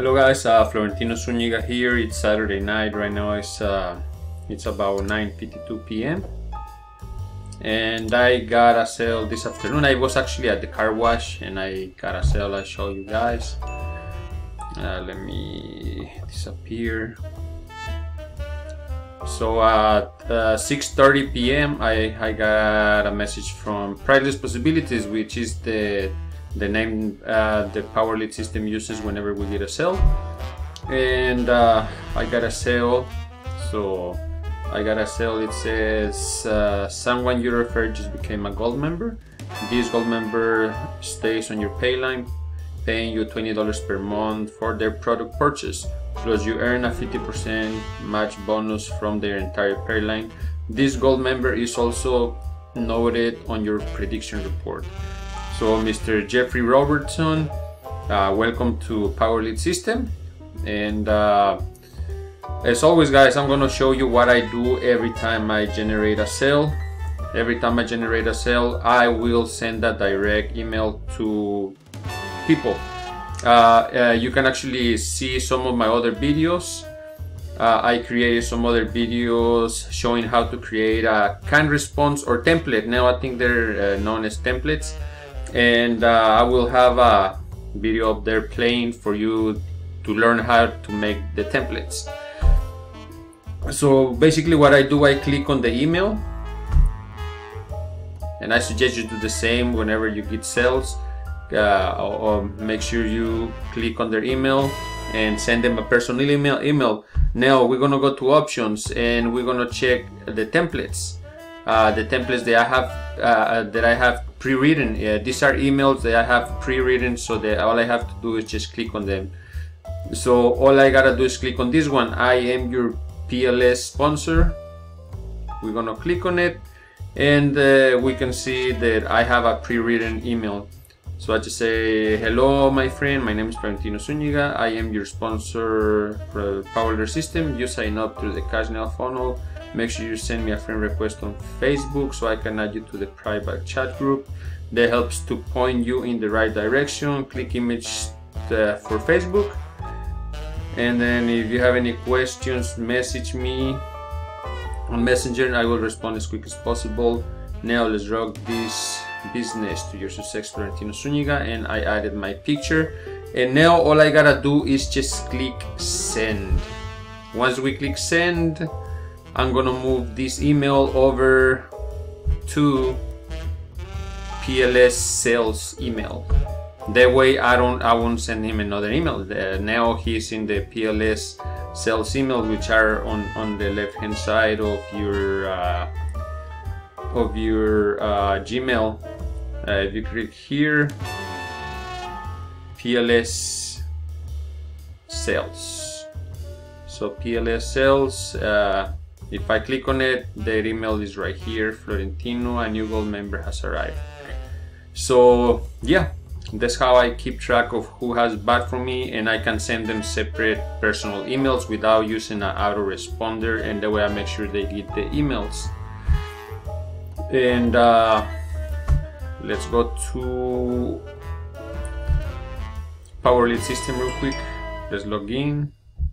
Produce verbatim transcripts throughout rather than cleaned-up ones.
Hello guys, uh, Florentino Zuniga here. It's Saturday night. Right now it's uh, it's about nine fifty-two p m and I got a sale this afternoon. I was actually at the car wash and I got a sale. I'll show you guys. Uh, let me disappear. So at uh, six thirty p m I, I got a message from Priceless Possibilities, which is the the name uh, the PowerLead system uses whenever we get a sale. And uh, I got a sale. So I got a sale. It says uh, someone you referred just became a gold member. This gold member stays on your pay line, paying you twenty dollars per month for their product purchase. Plus you earn a fifty percent match bonus from their entire pay line. This gold member is also noted on your prediction report. So Mister Jeffrey Robertson, uh, welcome to PowerLead system. And uh, as always guys, I'm gonna show you what I do every time I generate a sale. Every time I generate a sale, I will send a direct email to people. Uh, uh, you can actually see some of my other videos. Uh, I created some other videos showing how to create a canned response or template. Now I think they're uh, known as templates. And uh, I will have a video up there playing for you to learn how to make the templates. So basically what I do, I click on the email, and I suggest you do the same whenever you get sales. Uh, or, or make sure you click on their email and send them a personal email. email. Now we're gonna go to options and we're gonna check the templates. Uh, the templates that I have uh, that I have pre-written. Uh, these are emails that I have pre-written, so that all I have to do is just click on them. So all I gotta do is click on this one. I am your P L S sponsor. We're gonna click on it, and uh, we can see that I have a pre-written email. So I just say, hello my friend, my name is Florentino Zuniga. I am your sponsor for PowerLead system. You sign up through the CashNow funnel. Make sure you send me a friend request on Facebook so I can add you to the private chat group. That helps to point you in the right direction. Click image uh, for Facebook. And then if you have any questions, message me on Messenger. I will respond as quick as possible. Now let's rock this business to your success, Florentino Zuniga. And I added my picture. And now all I gotta do is just click send. Once we click send, I'm gonna move this email over to P L S sales email. That way I don't I won't send him another email. Uh, now he's in the P L S sales email, which are on on the left hand side of your uh, of your uh, Gmail. Uh, if you click here, P L S sales. So P L S sales. Uh, If I click on it, the email is right here. Florentino, a new gold member has arrived. So yeah, that's how I keep track of who has bought from me, and I can send them separate personal emails without using an autoresponder, and that way I make sure they get the emails. And uh, let's go to PowerLead system real quick. Let's log in.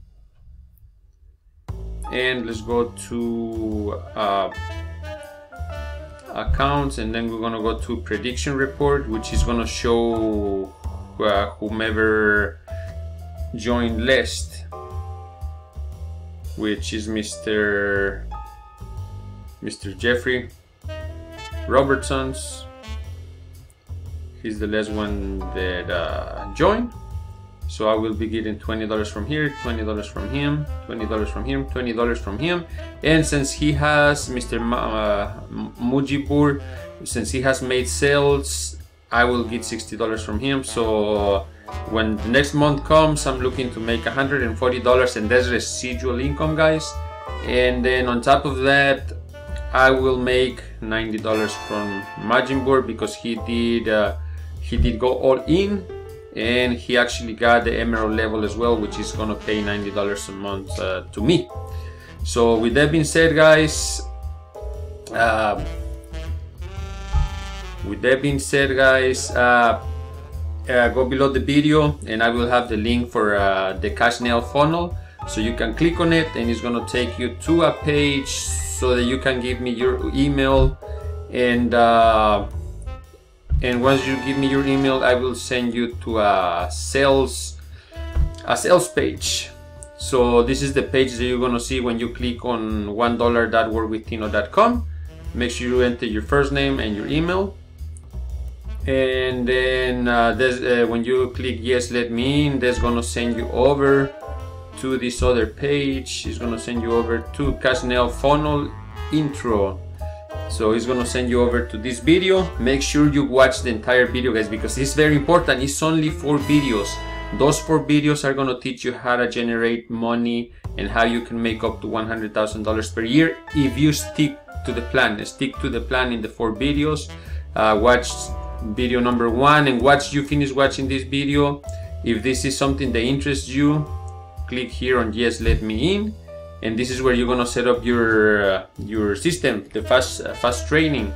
And let's go to uh, accounts, and then we're gonna go to prediction report, which is gonna show uh, whomever joined list, which is Mister Mister Jeffrey Robertson's. He's the last one that uh, joined. So I will be getting twenty dollars from here, twenty dollars from him, twenty dollars from him, twenty dollars from him. And since he has, Mister Uh, Mujibur, since he has made sales, I will get sixty dollars from him. So when the next month comes, I'm looking to make one hundred forty dollars, and that's residual income, guys. And then on top of that, I will make ninety dollars from Majin Board, because he did, uh, he did go all in. And he actually got the emerald level as well, which is gonna pay ninety dollars a month uh, to me. So with that being said, guys, uh, with that being said, guys, uh, uh, go below the video and I will have the link for uh, the cash nail funnel, so you can click on it and it's going to take you to a page so that you can give me your email, and uh, and once you give me your email I will send you to a sales a sales page. So this is the page that you're going to see when you click on one dollar dot work with tino dot com. Make sure you enter your first name and your email, and then uh, uh, when you click yes let me in, that's going to send you over to this other page. It's going to send you over to cash nail funnel intro. So it's going to send you over to this video. Make sure you watch the entire video, guys, because it's very important. It's only four videos. Those four videos are going to teach you how to generate money and how you can make up to one hundred thousand dollars per year if you stick to the plan. Stick to the plan in the four videos. Uh, watch video number one, and once you finish watching this video, if this is something that interests you, click here on yes let me in, and this is where you're going to set up your uh, your system, the fast uh, fast training.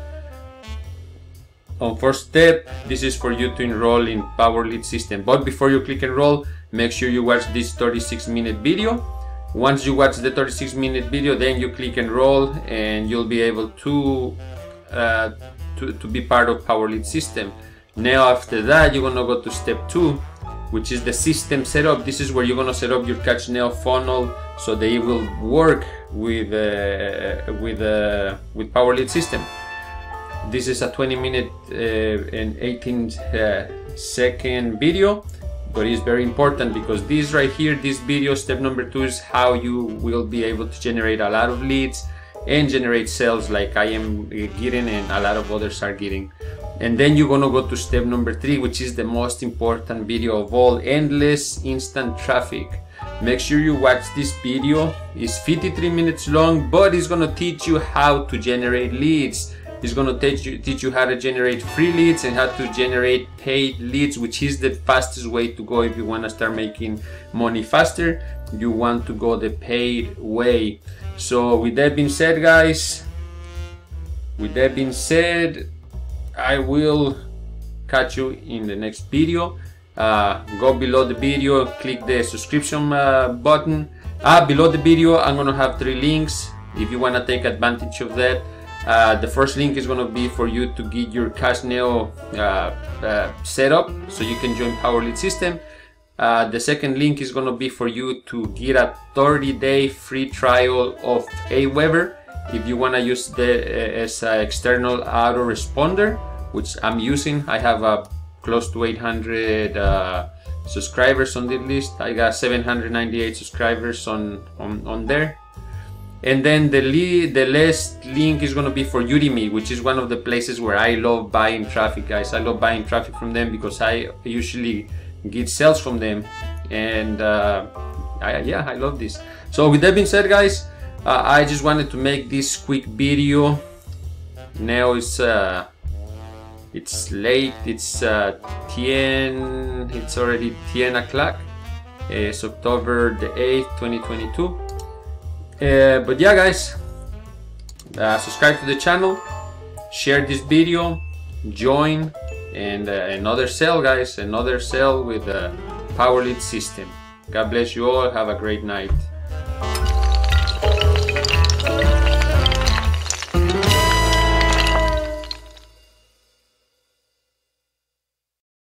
On first step, this is for you to enroll in PowerLead system, but before you click enroll, make sure you watch this thirty-six minute video. Once you watch the thirty-six minute video, then you click enroll and you'll be able to uh, to, to be part of PowerLead system. Now after that, you're gonna go to step two, which is the system setup. This is where you're gonna set up your cash nail funnel so that it will work with uh, with uh, with PowerLead system. This is a twenty minute uh, and eighteen uh, second video, but it's very important because this right here, this video, step number two, is how you will be able to generate a lot of leads and generate sales like I am getting and a lot of others are getting. And then you're gonna go to step number three, which is the most important video of all, endless instant traffic. Make sure you watch this video. It's fifty-three minutes long, but it's gonna teach you how to generate leads. It's going to teach you, teach you how to generate free leads and how to generate paid leads, which is the fastest way to go if you want to start making money faster. You want to go the paid way. So with that being said, guys, with that being said, I will catch you in the next video. Uh, go below the video, click the subscription uh, button. Ah, below the video, I'm going to have three links if you want to take advantage of that. Uh, the first link is going to be for you to get your cash nail uh, uh, set up so you can join PowerLead system. Uh, the second link is going to be for you to get a thirty day free trial of Aweber if you want to use the uh, as an external autoresponder, which I'm using. I have uh, close to eight hundred uh, subscribers on this list. I got seven hundred ninety-eight subscribers on, on, on there. And then the lead, the last link is going to be for Udemy, which is one of the places where I love buying traffic, guys. I love buying traffic from them because I usually get sales from them, and uh, I, yeah, I love this. So with that being said, guys, uh, I just wanted to make this quick video. Now it's uh, it's late. It's uh, ten. It's already ten o'clock. It's October the eighth, twenty twenty-two. Uh, but yeah, guys, uh, subscribe to the channel, share this video, join, and uh, another sale, guys, another sale with the PowerLead system. God bless you all. Have a great night.